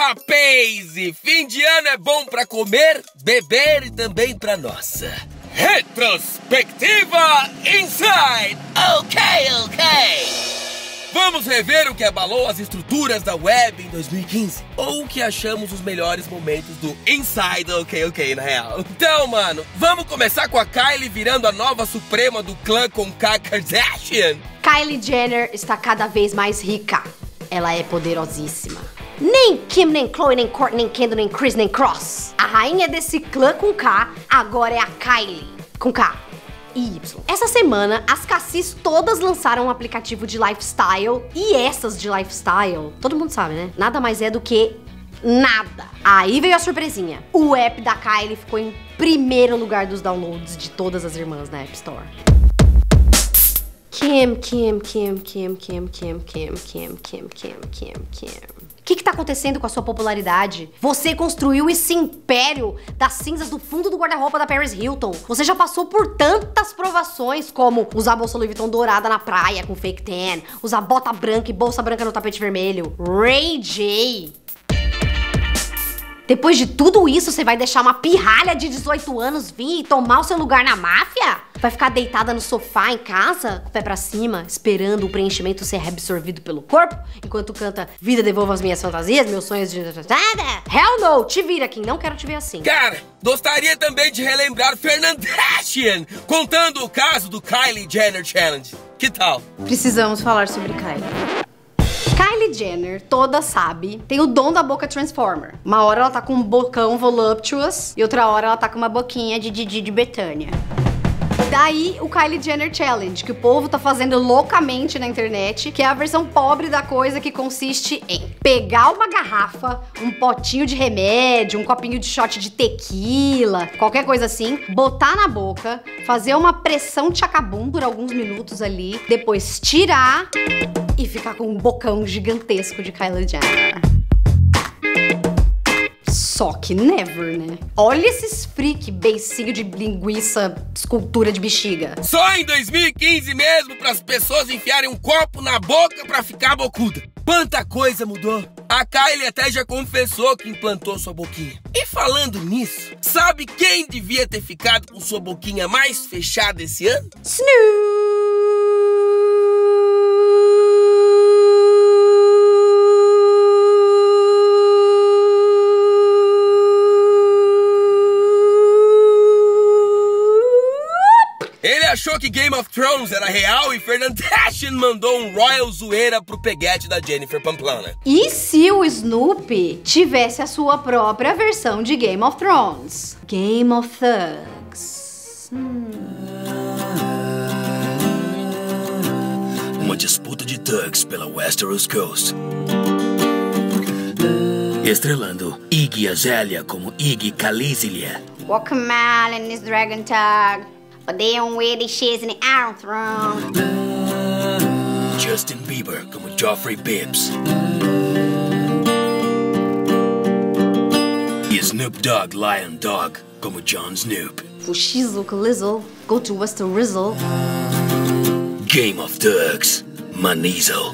Pace! Fim de ano é bom pra comer, beber e também pra nossa retrospectiva Inside! Ok. Vamos rever o que abalou as estruturas da web em 2015. Ou o que achamos os melhores momentos do Inside Ok, na real. Então, mano, vamos começar com a Kylie virando a nova suprema do clã com K Kardashian. Kylie Jenner está cada vez mais rica. Ela é poderosíssima. Nem Kim, nem Khloe, nem Kourtney, nem Kendall, nem Kris, nem Cross. A rainha desse clã com K agora é a Kylie. Com K e Y. Essa semana, as Cassis todas lançaram um aplicativo de lifestyle. E essas de lifestyle, todo mundo sabe, né? Nada mais é do que nada. Aí veio a surpresinha. O app da Kylie ficou em primeiro lugar dos downloads de todas as irmãs na App Store. Kim. O que tá acontecendo com a sua popularidade? Você construiu esse império das cinzas do fundo do guarda-roupa da Paris Hilton. Você já passou por tantas provações, como usar bolsa Louis Vuitton dourada na praia com fake tan, usar bota branca e bolsa branca no tapete vermelho. Ray J. Depois de tudo isso, você vai deixar uma pirralha de 18 anos vir e tomar o seu lugar na máfia? Vai ficar deitada no sofá em casa, com o pé pra cima, esperando o preenchimento ser reabsorvido pelo corpo, enquanto canta Vida devolva as minhas fantasias, meus sonhos de... Hell no! Te vira, Kim, não quero te ver assim. Cara, gostaria também de relembrar Fernandashian, contando o caso do Kylie Jenner Challenge. Que tal? Precisamos falar sobre Kylie. Kylie Jenner, toda sabe, tem o dom da boca Transformer. Uma hora ela tá com um bocão voluptuous e outra hora ela tá com uma boquinha de Didi de Betânia. Daí o Kylie Jenner Challenge, que o povo tá fazendo loucamente na internet, que é a versão pobre da coisa, que consiste em pegar uma garrafa, um potinho de remédio, um copinho de shot de tequila, qualquer coisa assim, botar na boca, fazer uma pressão tchacabum por alguns minutos ali, depois tirar e ficar com um bocão gigantesco de Kylie Jenner. Só que never, né? Olha esses freak beicinho de linguiça, escultura de bexiga. Só em 2015 mesmo, para as pessoas enfiarem um copo na boca pra ficar bocuda. Quanta coisa mudou. A Kylie até já confessou que implantou sua boquinha. E falando nisso, sabe quem devia ter ficado com sua boquinha mais fechada esse ano? Snoop! Ele achou que Game of Thrones era real e Fernandashian mandou um royal zoeira pro peguete da Jennifer Pamplona. E se o Snoopy tivesse a sua própria versão de Game of Thrones? Game of Thugs. Uma disputa de thugs pela Westeros Coast. Estrelando Iggy Azalea como Iggy Calisilia. Guacamole and this dragon tag. But they don't wear these shits in the Iron Throne. Justin Bieber como Joffrey Bibbs. E Snoop Dogg Lion Dog como Jon Snoop. Fushizzle Calizzle, go to Wester Rizzle. Game of Thugs, Manizo.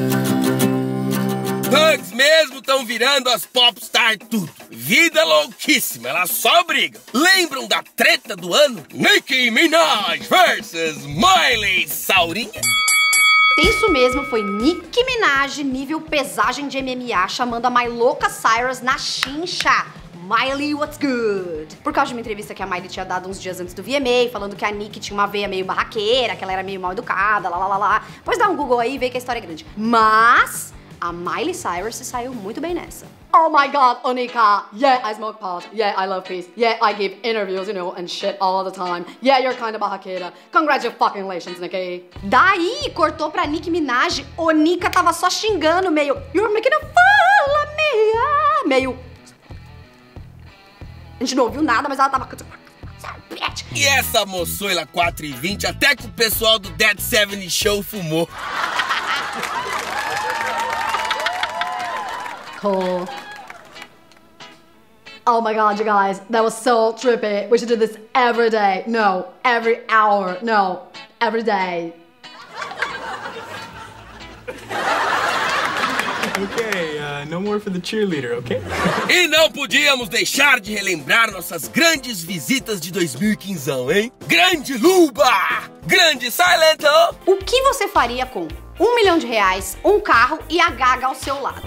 Thugs mesmo estão virando as popstar tudo. Vida louquíssima, elas só brigam. Lembram da treta do ano? Nicki Minaj versus Miley Saurinha? Isso mesmo, foi Nicki Minaj, nível pesagem de MMA, chamando a Myloca Cyrus na chincha. Miley, what's good? Por causa de uma entrevista que a Miley tinha dado uns dias antes do VMA, falando que a Nicki tinha uma veia meio barraqueira, que ela era meio mal educada, lá. Pois dá um Google aí e vê que a história é grande. Mas a Miley Cyrus se saiu muito bem nessa. Oh my god, Onika, yeah, I smoke pot, yeah, I love peace, yeah, I give interviews, you know, and shit all the time, yeah, you're kind of barraqueira, congratulations, Nicki. Daí, cortou pra Nicki Minaj, Onika tava só xingando, meio, you're making a fool of me, meio... A gente não ouviu nada, mas ela tava... E essa moçoila 4h20, até que o pessoal do Dead 70 Show fumou. Cool. Oh my god, you guys, that was so trippy. We should do this every day. No, every hour. No, every day. Okay, no more for the cheerleader, okay? E não podíamos deixar de relembrar nossas grandes visitas de 2015, hein? Grande Luba! Grande Silent Hill! O que você faria com R$1 milhão, um carro e a Gaga ao seu lado?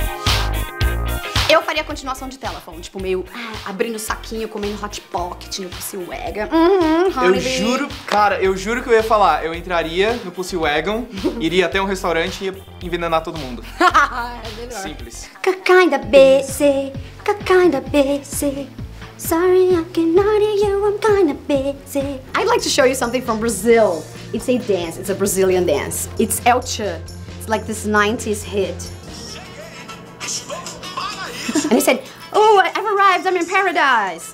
Eu faria a continuação de Telephone, tipo, meio abrindo o saquinho, comendo Hot Pocket no Pussy Wagon. Eu juro, cara, eu juro que eu ia falar. Eu entraria no Pussy Wagon, iria até um restaurante e ia envenenar todo mundo. É melhor. Simples. Kinda busy, kinda busy. Sorry, I cannot hear you, I'm kinda busy. I'd like to show you something from Brazil. It's a dance, it's a Brazilian dance. It's El Cha. It's like this 90s hit. And he said, oh, I've arrived, I'm in paradise.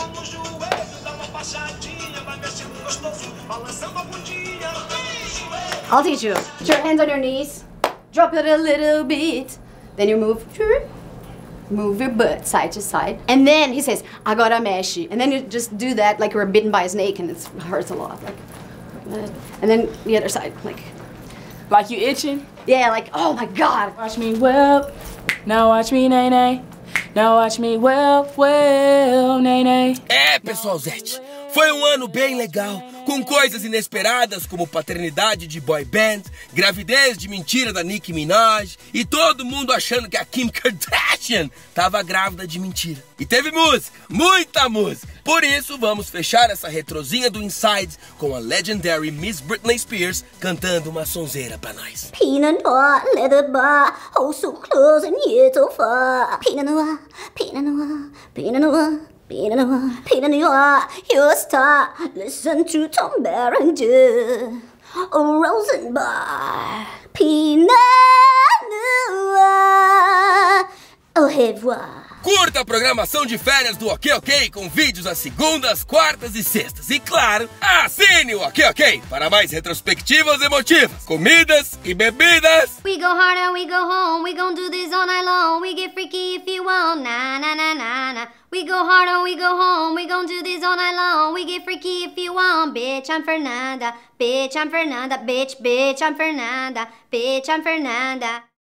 I'll teach you. Put your hands on your knees, drop it a little bit, then you move your butt side to side. And then he says, agora mexe. And then you just do that like you were bitten by a snake and it hurts a lot. Like that. And then the other side, Like you itching? yeah, like, oh my God. Watch me well, now watch me nay-nay. Now watch me well, nay-nay. É, pessoalzete, foi um ano bem legal, com coisas inesperadas como paternidade de boy band, gravidez de mentira da Nicki Minaj e todo mundo achando que a Kim Kardashian tava grávida de mentira. E teve música, muita música. Por isso, vamos fechar essa retrozinha do Inside com a legendary Miss Britney Spears cantando uma sonzeira pra nós. Pinot Noir, leather bar, oh so close and yet so far. Pinot Noir, Pinot Noir, Pinot Noir, Pinot Noir, Pinot Noir, you're a star. Listen to Tom Berenger, oh Rosenbar, Pinot Noir, au revoir. Curta a programação de férias do Ok Ok com vídeos às segundas, quartas e sextas. E claro, assine o Ok Ok para mais retrospectivas emotivas, comidas e bebidas. We go hard and we go home, we gon' do this all night long. We get freaky if you want, na na na na na. We go hard and we go home, we gon' do this all night long. We get freaky if you want, bitch, I'm Fernanda. Bitch, I'm Fernanda, bitch, I'm Fernanda. Bitch, I'm Fernanda.